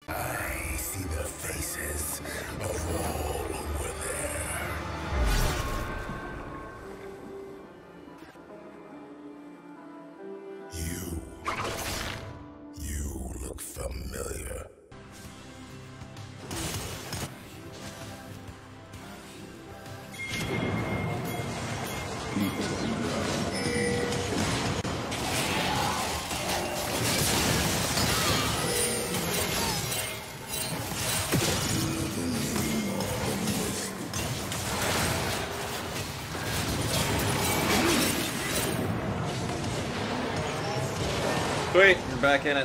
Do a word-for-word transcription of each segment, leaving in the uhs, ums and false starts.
I see the faces of all over there. You. You look familiar. Sweet, you're back in it.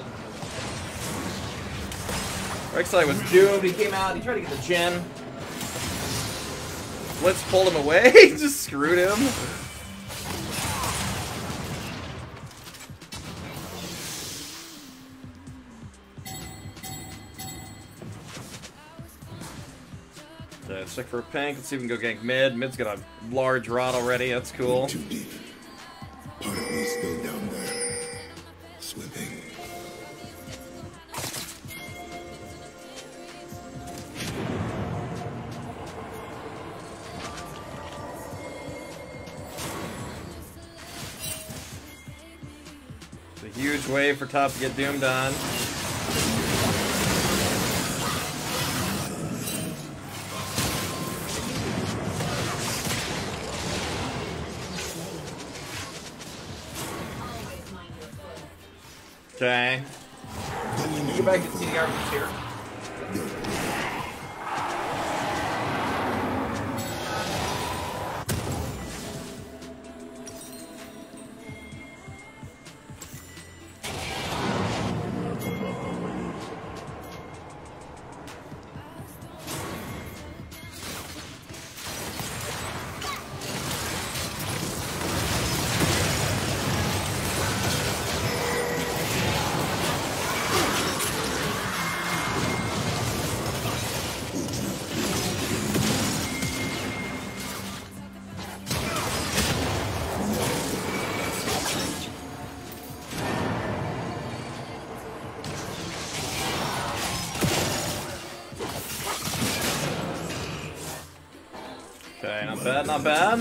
Rek'Sai was doomed. He came out, he tried to get the gen. Blitz pulled him away, just screwed him. Okay, let's check for a pink. Let's see if we can go gank mid. Mid's got a large rod already, that's cool. Too deep. Part of me still down there. Swimming. It's a huge wave for top to get doomed on. Okay. Get back to C D R from here. Okay, not bad, not bad.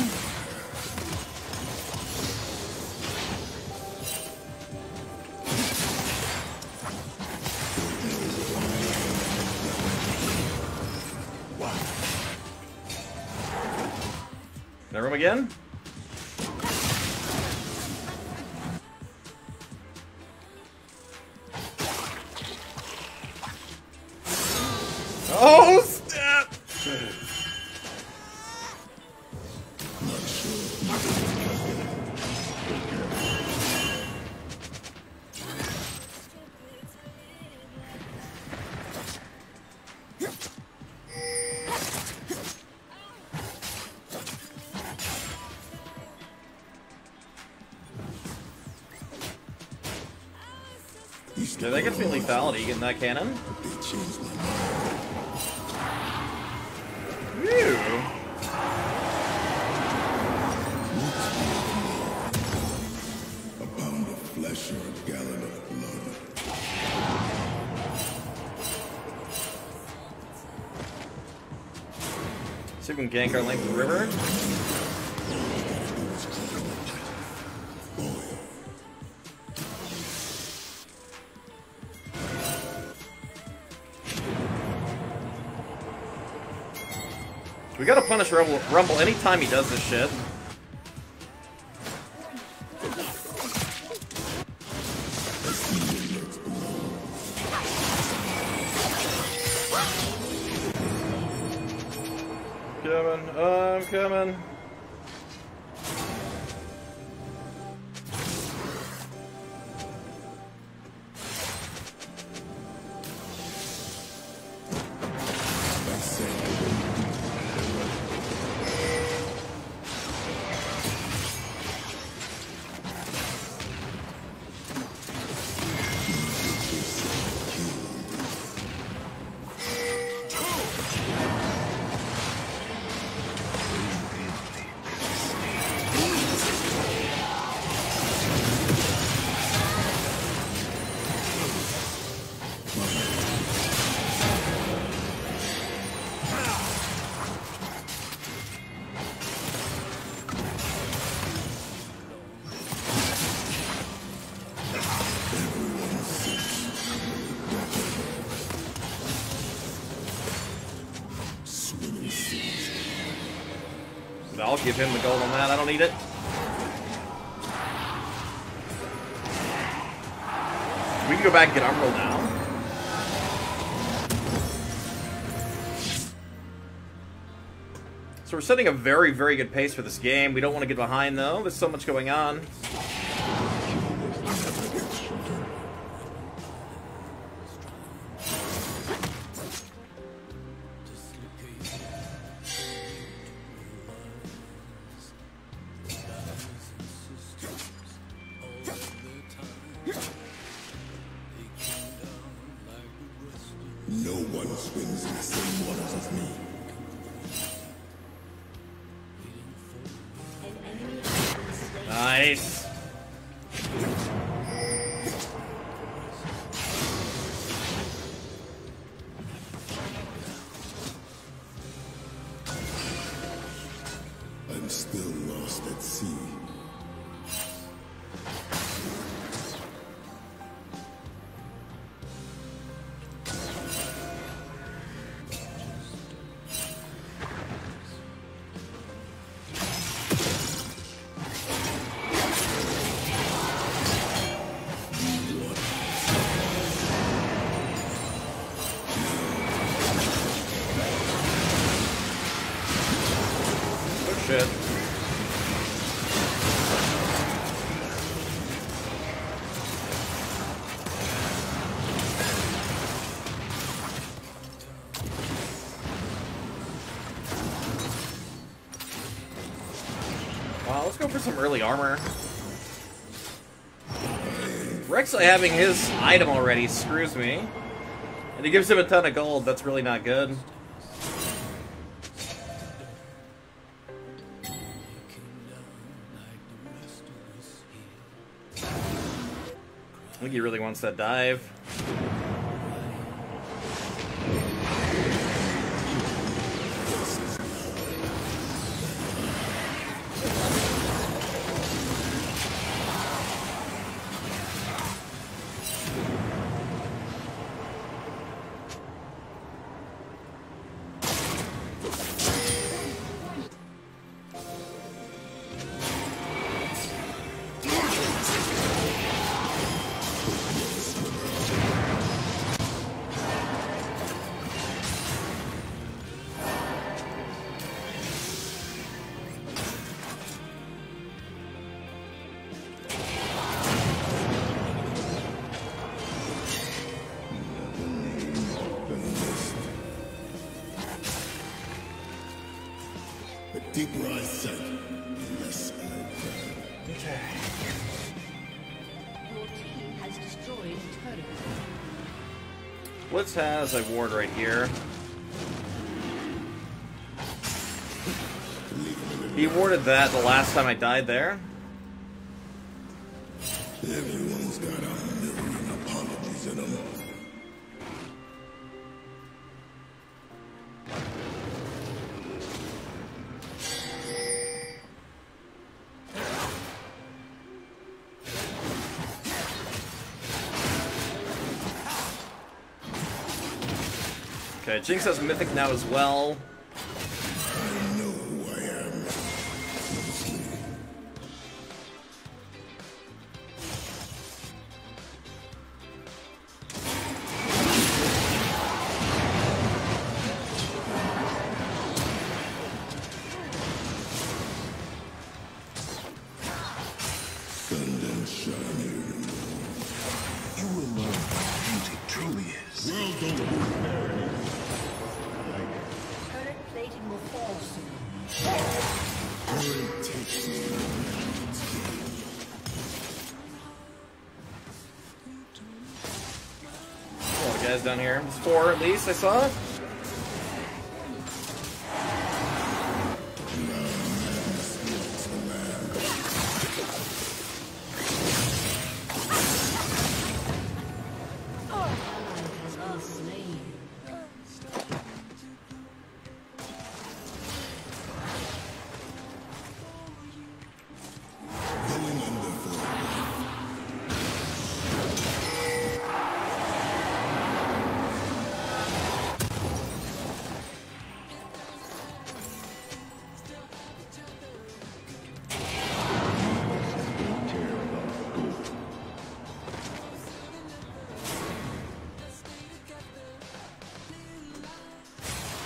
That room again? Oh, snap! Yeah, that gets me lethality getting that cannon. Ew. A pound of flesh or a gallon of blood. See if we can gank our length of the river. We gotta punish Rumble, Rumble anytime he does this shit. Coming, I'm coming. I'll give him the gold on that. I don't need it. We can go back and get Umbral now. So we're setting a very, very good pace for this game. We don't want to get behind, though. There's so much going on. No one swims in the same waters as me. Nice. I'm still lost at sea. Shit. Wow, let's go for some early armor. Rek'Sai having his item already screws me. And he gives him a ton of gold. That's really not good. I think he really wants that dive. The deeper I sink, the less I burn. Okay. Your team has destroyed a turret. Blitz has a ward right here. He warded that the last time I died there. Everyone's got a million apologies in them. Okay, Jinx has Mythic now as well. I know who I am. Sun and shining. You will learn what beauty truly is. World don't move there anymore. Turret plating will fall soon. Hurry takes me. A lot of guys down here. There's four at least, I saw. Has been slain. Going under for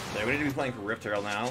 So we need to be playing for Rift Herald now.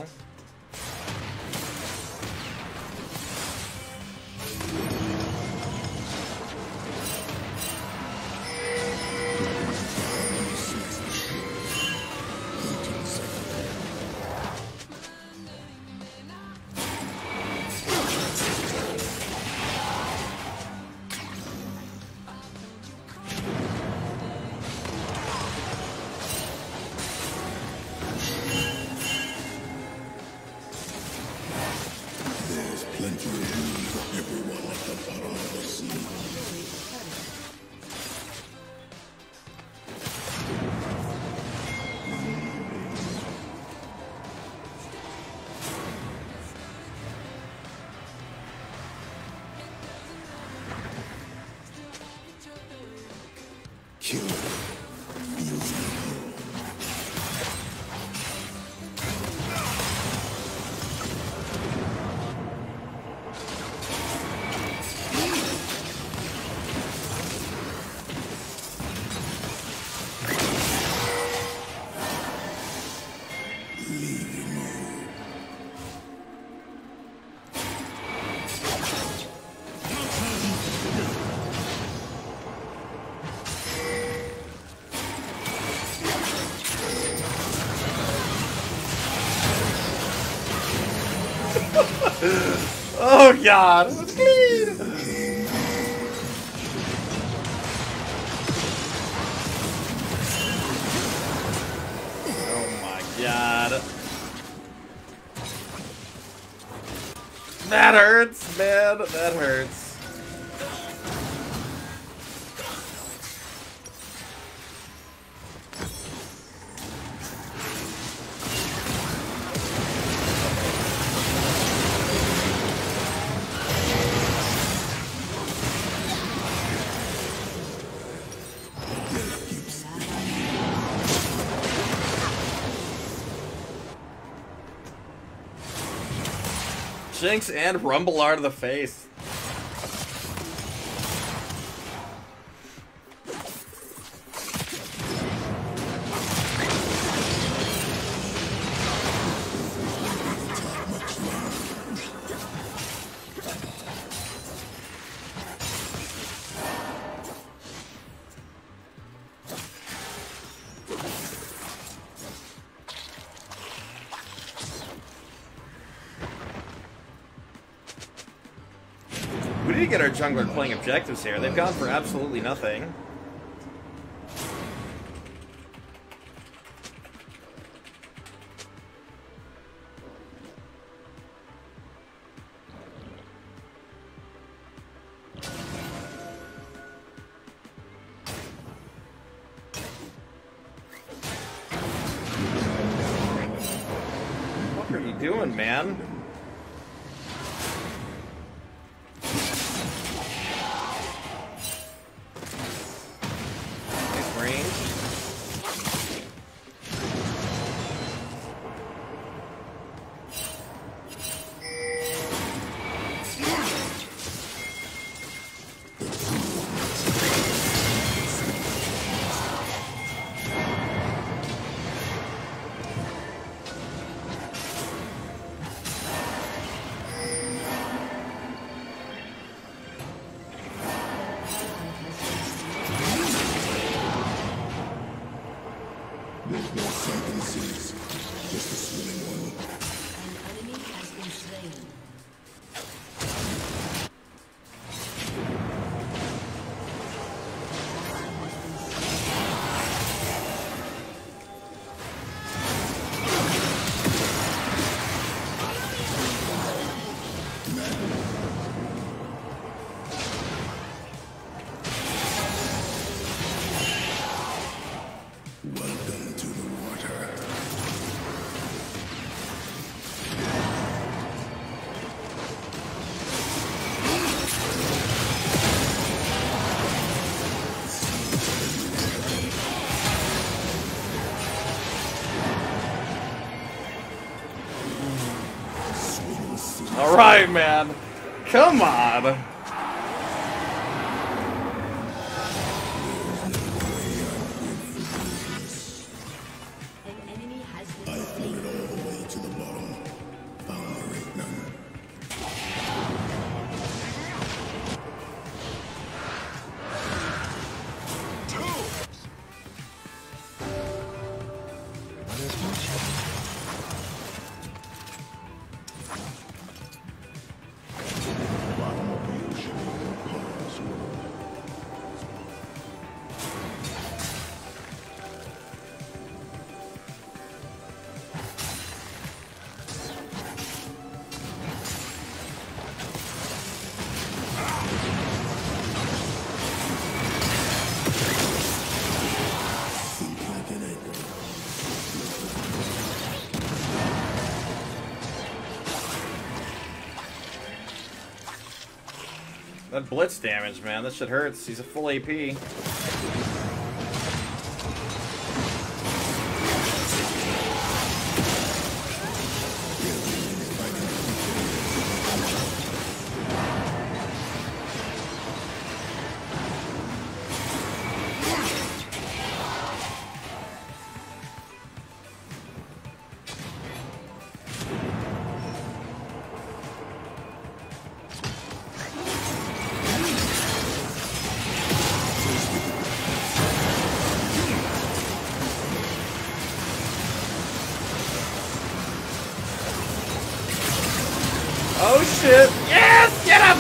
Oh god! Oh my god. That hurts, man. That hurts. Jinx and Rumble are to the face. We need to get our jungler playing objectives here. They've gone for absolutely nothing. What are you doing, man? There's no sunken seas, just a swimming one. An enemy has been slain. Welcome to the water. All right, man. Come on. An enemy has been slain. Bottom of the ocean. Pause. Think like an anchor. That blitz damage, man. That shit hurts. He's a full A P. Oh shit! Yes! Get him!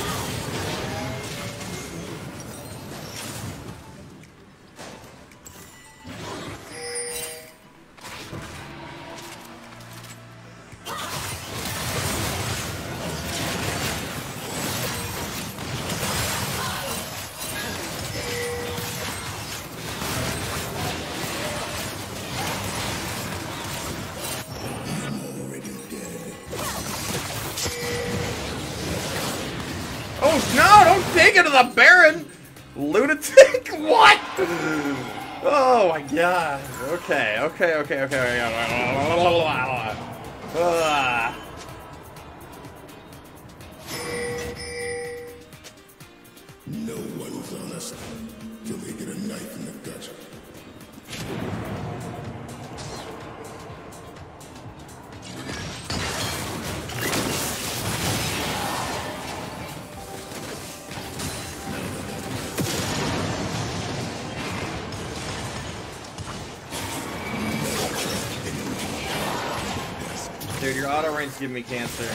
Oh no! Don't take it to the Baron! Lunatic? What? Oh my god. Okay, okay, okay, okay. okay. Ah. No one's honest till they get a knife in the gut. Dude, your auto range giving me cancer.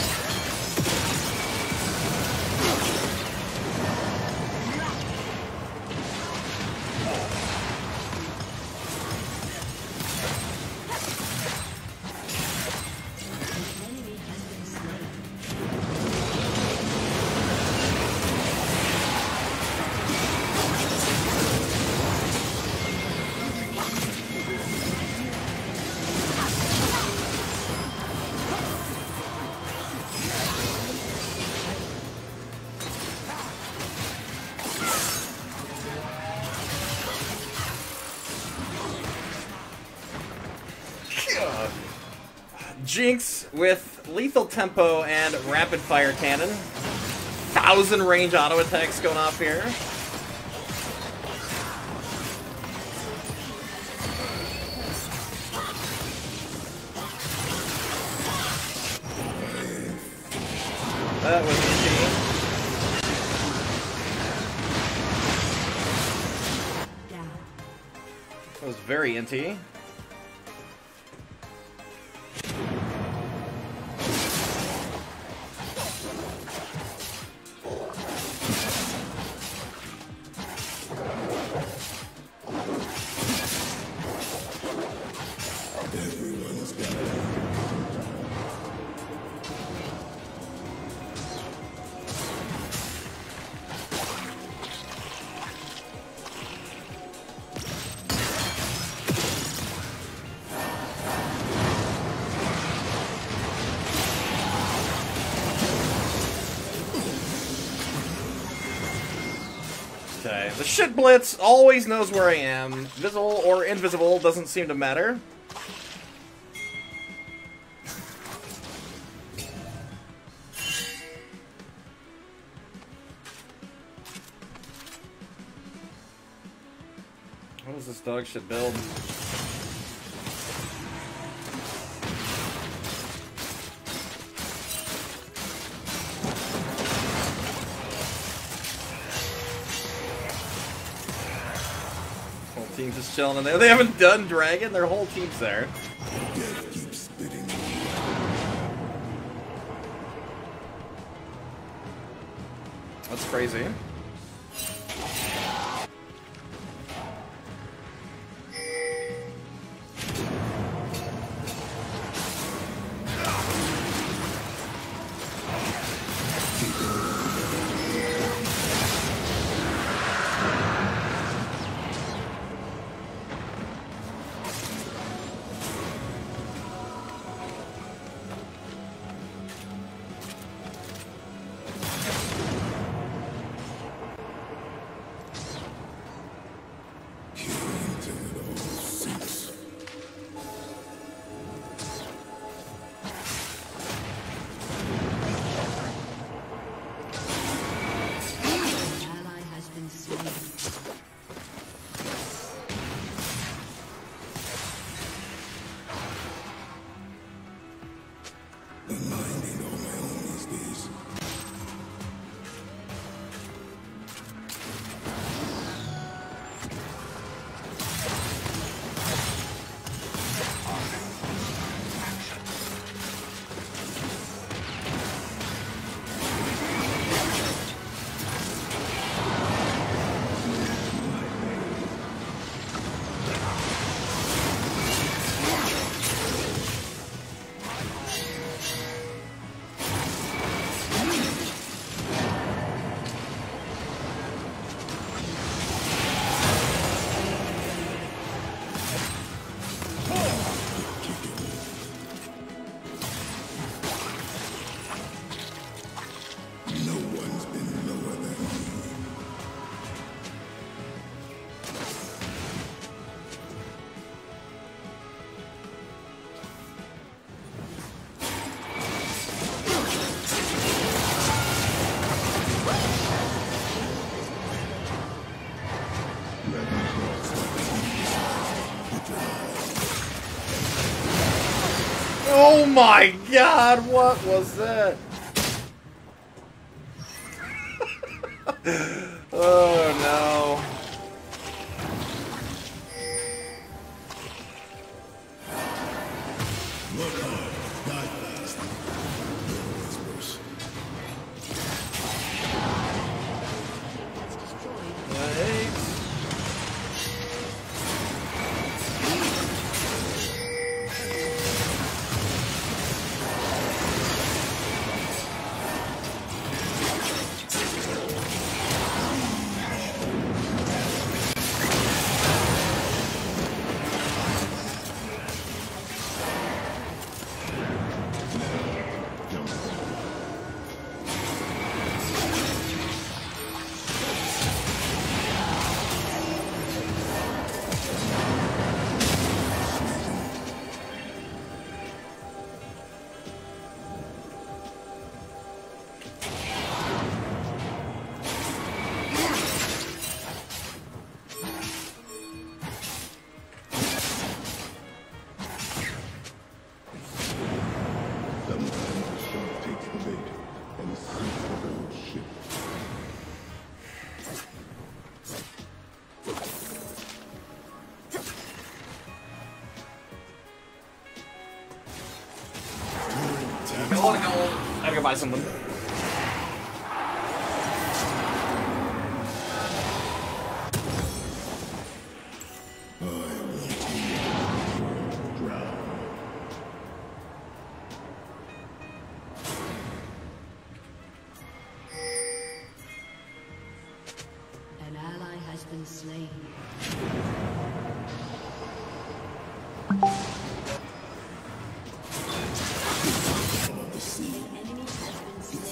Jinx with lethal tempo and rapid fire cannon. Thousand range auto attacks going off here. That was easy. That was very inty. Everyone's got it. Okay, the shit blitz always knows where I am. Visible or invisible doesn't seem to matter. What does this dog shit build? team's just chilling in there. They haven't done Dragon. Their whole team's there. Death keeps spitting. That's crazy. Oh my god, what was that? Oh no. Look hard, die fast. Always worse. Thanks. I wanna go. I gotta buy something. An ally has been slain. An enemy has been slain.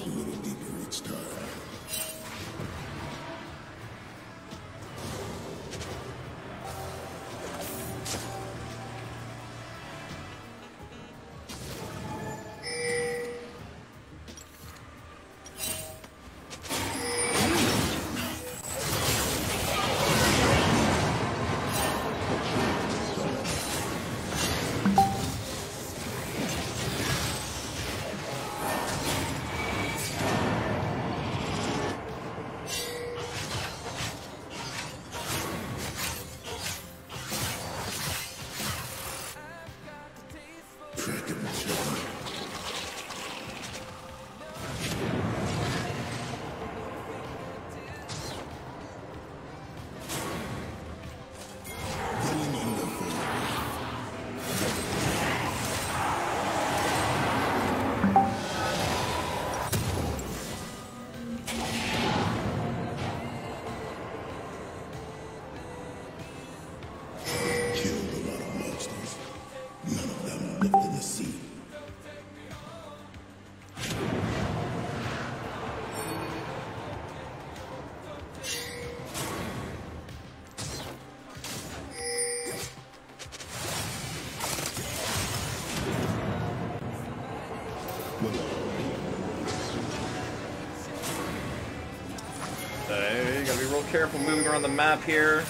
careful moving around the map here.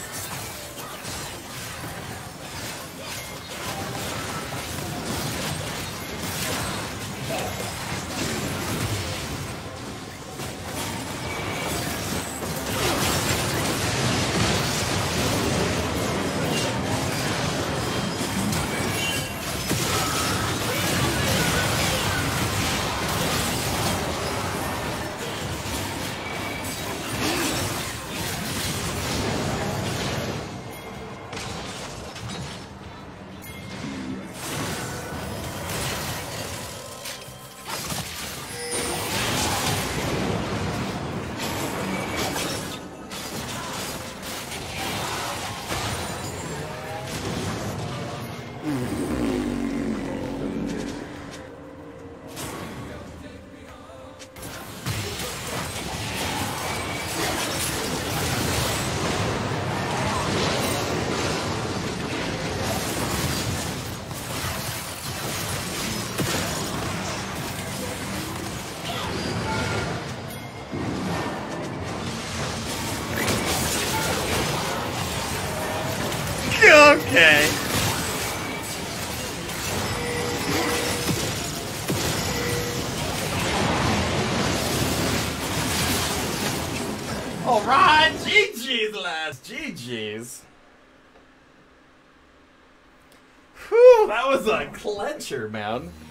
Okay. Alright, G G's lads, G G's. Whew, that was a clencher, man.